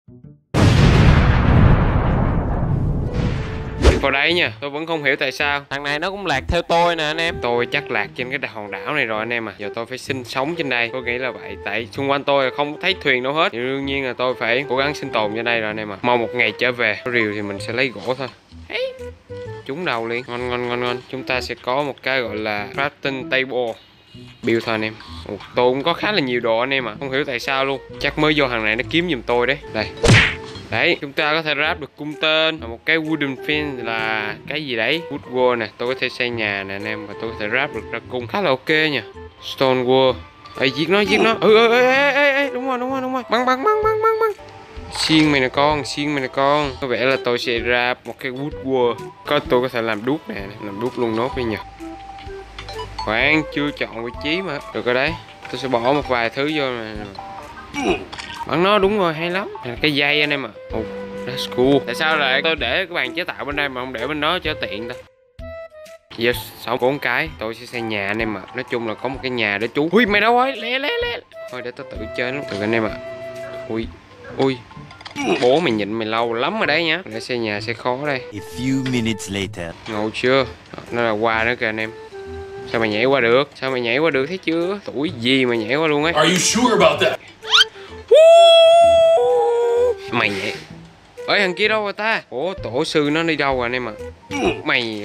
Vào đây nha, tôi vẫn không hiểu tại sao thằng này nó cũng lạc theo tôi nè anh em. Tôi chắc lạc trên cái hòn đảo này rồi anh em à. Giờ tôi phải sinh sống trên đây, tôi nghĩ là vậy. Tại xung quanh tôi không thấy thuyền đâu hết, thì đương nhiên là tôi phải cố gắng sinh tồn trên đây rồi anh em à. Mong một ngày trở về. Có rìu thì mình sẽ lấy gỗ thôi. Trúng đầu liền. Ngon ngon ngon ngon. Chúng ta sẽ có một cái gọi là crafting table. Build thôi anh em. Tôi cũng có khá là nhiều đồ anh em à. Không hiểu tại sao luôn. Chắc mới vô thằng này nó kiếm giùm tôi đấy. Đây. Đấy, chúng ta có thể ráp được cung tên. Một cái wooden fence là cái gì đấy, wood wall nè. Tôi có thể xây nhà nè anh em. Và tôi có thể ráp được ra cung. Khá là ok nha. Stone wall. Ê, giết nó. Đúng rồi. Bắn. Xiên mày nè con, Có vẻ là tôi sẽ ráp một cái wood wall. Tôi có thể làm đuốc nè. Làm đuốc luôn nốt đi nhờ. Khoan, chưa chọn vị trí mà. Được rồi đấy. Tôi sẽ bỏ một vài thứ vô này. Bắn nó, đúng rồi, hay lắm. Cái dây anh em ạ. That's cool. Tại sao lại tôi để cái bàn chế tạo bên đây mà không để bên đó cho tiện ta? Yes, 6 4 cái. Tôi sẽ xây nhà anh em ạ. Nói chung là có một cái nhà để trú. Ui, mày đâu rồi? Lẹ. Thôi để tôi tự chơi luôn. Được anh em ạ. Ui. Bố mày nhịn mày lâu lắm rồi đấy nhá. Để xây nhà sẽ khó đây. A few minutes later. Ngầu chưa? Nó là qua nữa kìa anh em. Sao mày nhảy qua được? Thấy chưa? Tuổi gì mà nhảy qua luôn ấy. Are you sure about that? Mày nhảy. Ơi thằng kia đâu rồi ta? Ủa tổ sư nó đi đâu rồi anh em ạ? Mày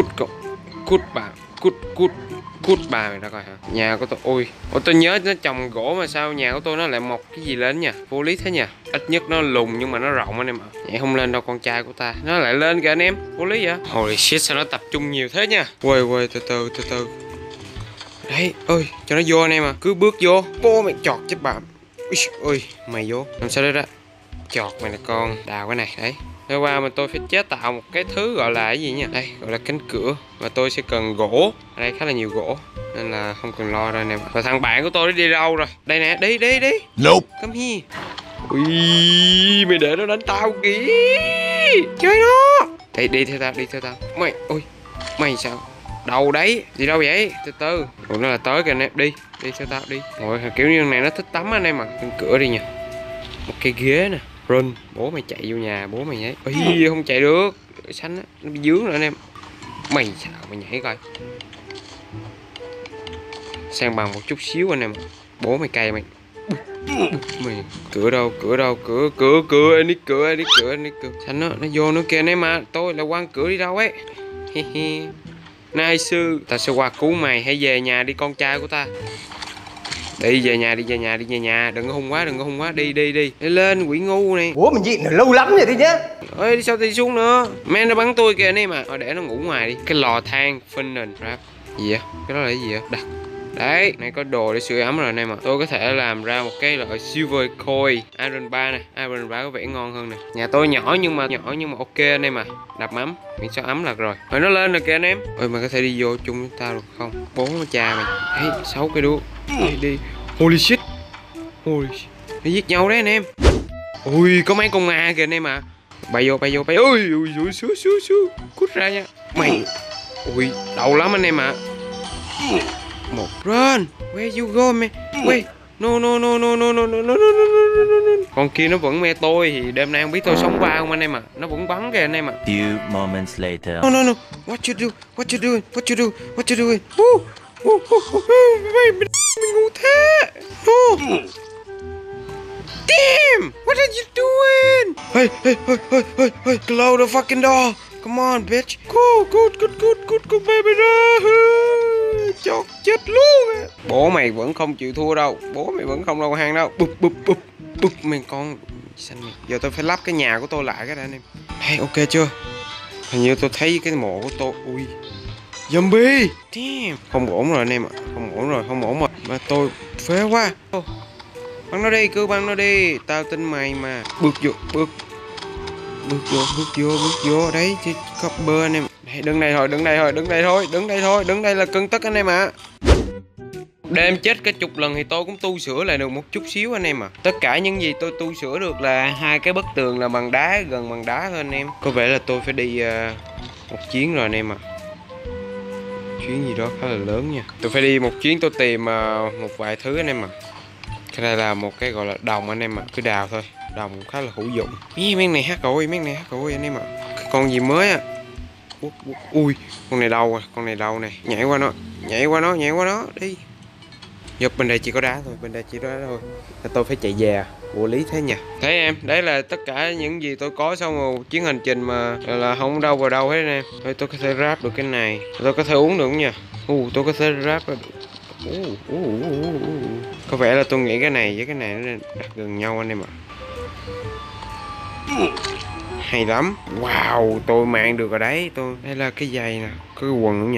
cút bà mày ra coi hả? Nhà của tôi. Ôi tôi nhớ nó trồng gỗ mà sao nhà của tôi nó lại mọc cái gì lên nha. Vô lý thế nha. Ít nhất nó lùn nhưng mà nó rộng anh em ạ. Nhảy không lên đâu con trai của ta. Nó lại lên kìa anh em. Vô lý vậy. Holy shit, sao nó tập trung nhiều thế nha. Quay từ từ. Đấy ơi cho nó vô anh em à. Cứ bước vô. Bố mày chọt chết bà. Ui mày vô. Làm sao đây đó. Chọt mày nè con. Đào cái này đấy. Để qua mà tôi phải chế tạo một cái thứ gọi là cái gì nha. Đây gọi là cánh cửa. Và tôi sẽ cần gỗ. Ở đây khá là nhiều gỗ nên là không cần lo đâu anh em. Và thằng bạn của tôi nó đi đâu rồi? Đây nè. Đi. Nope. Come here. Ui mày để nó đánh tao kìa. Chơi nó. Đây đi theo tao. Mày sao? Đâu đấy? Gì đâu vậy? Từ từ. Ủa nó là tới kìa anh em. Đi theo tao đi. Rồi kiểu như này nó thích tắm anh em à. Cánh cửa đi nha. Một cái ghế nè. Run, bố mày chạy vô nhà, bố mày nhảy. Ây, không chạy được. Xanh á, nó bị dướng rồi anh em. Mày sao mày nhảy coi. Sang bằng một chút xíu anh em. Bố mày cay mày. Mày cửa đâu? Cửa. Xanh nó vô nữa kìa anh em à. Tôi là quăng cửa đi đâu ấy. Nice sư. Ta sẽ qua cứu mày, hãy về nhà đi con trai của ta. Đi về nhà, đừng có hung quá, đi. Đi lên quỷ ngu này. Ủa mình gì lâu lắm rồi đi nhá. Ơi đi sao đi xuống nữa. Men nó bắn tôi kìa anh em à. Thôi để nó ngủ ngoài đi. Cái lò than Furnace Rap. Gì vậy? Cái đó là cái gì vậy? Đặt. Đấy, này có đồ để sưởi ấm rồi anh em ạ. Tôi có thể làm ra một cái loại silver coin. Iron bar này, Iron bar có vẻ ngon hơn nè. Nhà tôi nhỏ nhưng mà ok anh em à. Đập ấm, miễn sao ấm là rồi. Rồi nó lên rồi kìa anh em. Ơi mà có thể đi vô chung với tao được không? Bố cha mày. Đấy, 6 cái đuốc. Đi. Holy shit. Nó giết nhau đấy anh em. Ui có mấy con ma kìa anh em à. Bay vô. Ui xíu. Cút ra nha. Mày. Ui đau lắm anh em ạ. Một run. Where you go man? Wait. No. Con kia nó vẫn me tôi thì đêm nay không biết tôi sống qua không anh em à. Nó vẫn bắn kìa anh em à. Few moments later. No. What you doing? Mình ngu thế. No. Damn! What are you doing? Hey! Close the fucking door. Come on, bitch. Go baby ra. Chọt chết luôn á. Bố mày vẫn không chịu thua đâu. Bố mày vẫn không đầu hàng đâu. Bụp mày con xanh mày. Giờ tôi phải lắp cái nhà của tôi lại cái đã anh em. Hey, ok chưa? Hình như tôi thấy cái mộ của tôi. Ui. Zombie. Damn. Không ổn rồi anh em ạ. Không ổn rồi. Mà tôi phế quá. Bắn nó đi, cứ bắn nó đi. Tao tin mày mà. Bước vô. Đấy, chứ copper anh em. Đây, đứng đây là cân tức anh em ạ. Đêm chết cả chục lần thì tôi cũng tu sửa lại được một chút xíu anh em à. Tất cả những gì tôi tu sửa được là hai cái bức tường là bằng đá, gần bằng đá thôi anh em. Có vẻ là tôi phải đi một chuyến rồi anh em à. Chuyến gì đó khá là lớn nha. Tôi phải đi một chuyến, tôi tìm một vài thứ anh em à. Cái này là một cái gọi là đồng anh em ạ. Cứ đào thôi. đồng khá là hữu dụng. Miếng này hát rồi, miếng này hát rồi anh em ạ. Cái con gì mới à? Ui, con này đâu rồi? Con này đâu này? Nhảy qua nó, nhảy qua nó, nhảy qua nó đi. Nhập bên đây chỉ có đá thôi, bên đây chỉ có đá thôi. Tôi phải chạy về, vô lý thế nhỉ. Thấy em, đấy là tất cả những gì tôi có sau một chuyến hành trình mà là không đâu vào đâu hết anh em. Thôi tôi có thể ráp được cái này, tôi có thể uống được nha. Tôi có thể ráp được. Có vẻ là tôi nghĩ cái này với cái này nó đặt gần nhau anh em ạ. Hay lắm. Wow, tôi mang được rồi đấy. Đây là cái giày nè, có cái quần nữa nha.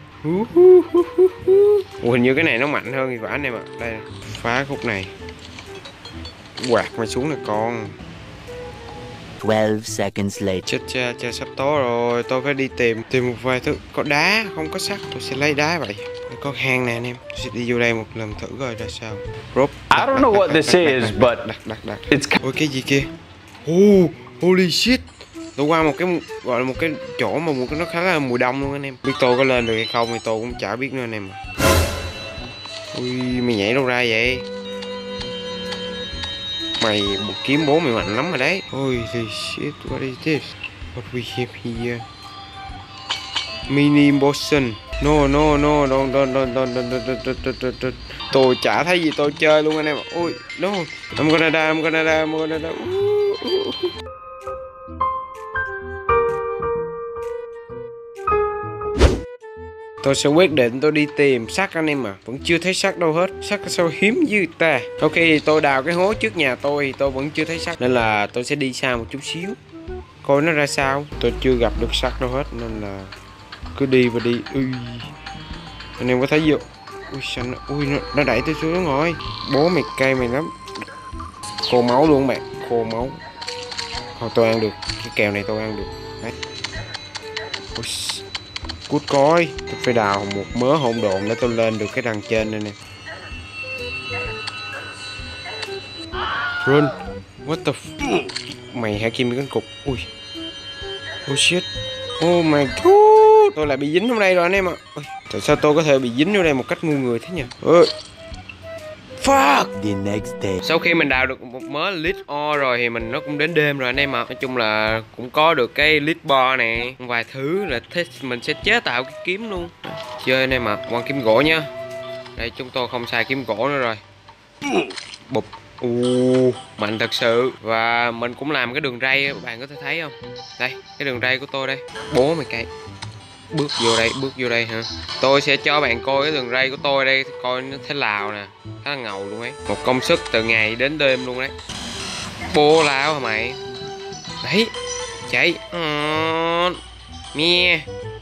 Hình như cái này nó mạnh hơn thì phải anh em ạ. Đây nè, phá khúc này. Quạt mày xuống nè con. 12 seconds later. Chết cha, sắp tối rồi. Tôi phải đi tìm một vài thứ. Có đá, không có sắt. Tôi sẽ lấy đá vậy. Có hang nè anh em. Tôi sẽ đi vô đây một lần thử coi ra sao. Rope. I don't know what this is, but Đặt. it's Ôi cái gì kia? Holy shit. Tôi qua một cái gọi là một cái chỗ mà một cái nó khá là mùa đông luôn anh em. Biết tôi có lên được hay không thì tôi cũng chả biết nữa anh em. Ui, mày nhảy đâu ra vậy? Mày một kiếm bố mày mạnh lắm rồi đấy. Holy shit, what is this? What we have here? Mini motion. No, don't. Tôi chả thấy gì tôi chơi luôn anh em. Ôi, no. I'm gonna die. Tôi sẽ quyết định tôi đi tìm sắt anh em à. Vẫn chưa thấy sắt đâu hết. Sắt sao hiếm dữ ta. Ok, tôi đào cái hố trước nhà tôi vẫn chưa thấy sắt. Nên là tôi sẽ đi xa một chút xíu, coi nó ra sao. Tôi chưa gặp được sắt đâu hết nên là cứ đi và đi. Ui, anh em có thấy gì? Ui sao nó đẩy tôi xuống rồi. Bố mày cay mày lắm. Khô máu luôn bạn, khô máu. Thôi tôi ăn được, cái kèo này tôi ăn được. Đấy. Ui, cút coi. Tôi phải đào một mớ hỗn độn để tôi lên được cái đằng trên này nè. Run. What the mày hả kim cánh cục. Ui. Oh shit. Oh my god. Tôi lại bị dính trong đây rồi anh em ạ. Tại sao tôi có thể bị dính vô đây một cách ngu người thế nhỉ? Fuck. The next day. Sau khi mình đào được một mớ lead ore rồi thì nó cũng đến đêm rồi anh em ạ. Nói chung là cũng có được cái lead bar nè, vài thứ là thế mình sẽ chế tạo cái kiếm luôn. Chơi anh em ạ, quăng kiếm gỗ nha. Đây chúng tôi không xài kiếm gỗ nữa rồi. Bụp. Mạnh thật sự. Và mình cũng làm cái đường ray, các bạn có thể thấy không? Đây, cái đường ray của tôi đây. Bố mày cay. Bước vô đây hả? Tôi sẽ cho bạn coi cái đường ray của tôi đây, coi nó thế nào nè. Khá là ngầu luôn ấy. Một công sức từ ngày đến đêm luôn đấy. Bố lao hả mày? Đấy, chạy. Mẹ.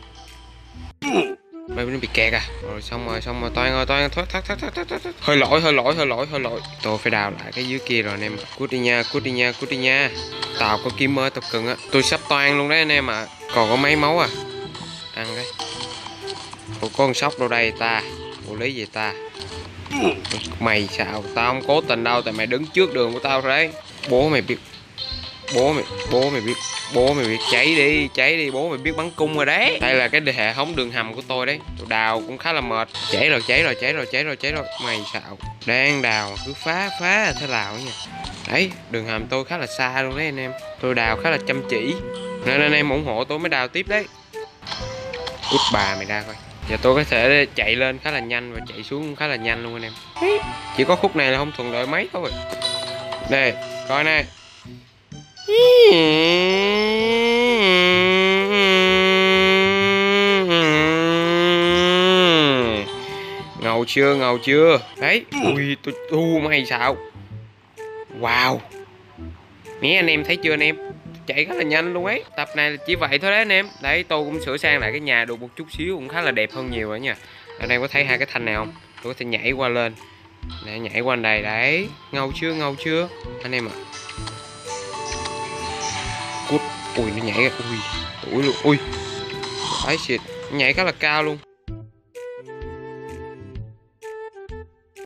Mày nó bị kẹt à? Rồi xong rồi Toan ơi, thoát. Hơi lỗi. Tôi phải đào lại cái dưới kia rồi anh em. Cút đi nha. Tao có kiếm mới tập cưng á. Tôi sắp toan luôn đấy anh em ạ. Còn có mấy máu à? Ăn đấy. Ủa, có con sóc đâu đây ta? Ủa lấy gì ta? Mày sao? Tao không cố tình đâu, tại mày đứng trước đường của tao rồi đấy. Bố mày biết. Bố mày biết cháy đi, bố mày biết bắn cung rồi đấy. Đây là cái hệ thống đường hầm của tôi đấy. Tôi đào cũng khá là mệt. Cháy rồi. Mày sao? Đang đào cứ phá thế nào nha. Đấy, đường hầm tôi khá là xa luôn đấy anh em. Tôi đào khá là chăm chỉ. Nên anh em ủng hộ tôi mới đào tiếp đấy. Cút bà mày ra coi. Giờ tôi có thể chạy lên khá là nhanh và chạy xuống cũng khá là nhanh luôn anh em. Chỉ có khúc này là không thuận lợi mấy thôi. Đây, coi nè. Ngầu chưa? Đấy. Ui, mày sao? Wow. Nè anh em thấy chưa anh em? Chạy khá là nhanh luôn ấy. Tập này là chỉ vậy thôi đấy anh em. Đấy, tôi cũng sửa sang lại cái nhà được một chút xíu, cũng khá là đẹp hơn nhiều rồi nha. Anh em có thấy hai cái thanh này không? Tôi có thể nhảy qua lên. Để nhảy qua đây đấy. Ngầu chưa? Anh em ạ. Cút. Ui nó nhảy ra. Ui. Tuổi luôn. Ui. Đấy shit. Nhảy khá là cao luôn.